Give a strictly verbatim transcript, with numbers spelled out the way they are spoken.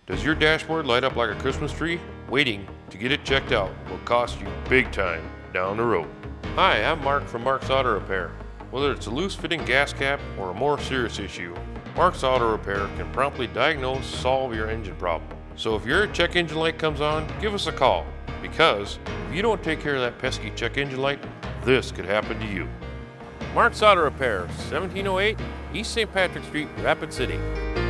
Does your dashboard light up like a Christmas tree? Waiting to get it checked out will cost you big time down the road. Hi, I'm Mark from Mark's Auto Repair. Whether it's a loose fitting gas cap or a more serious issue, Mark's Auto Repair can promptly diagnose, solve your engine problem. So if your check engine light comes on, give us a call, because if you don't take care of that pesky check engine light, this could happen to you. Mark's Auto Repair, seventeen oh eight East Saint Patrick Street, Rapid City.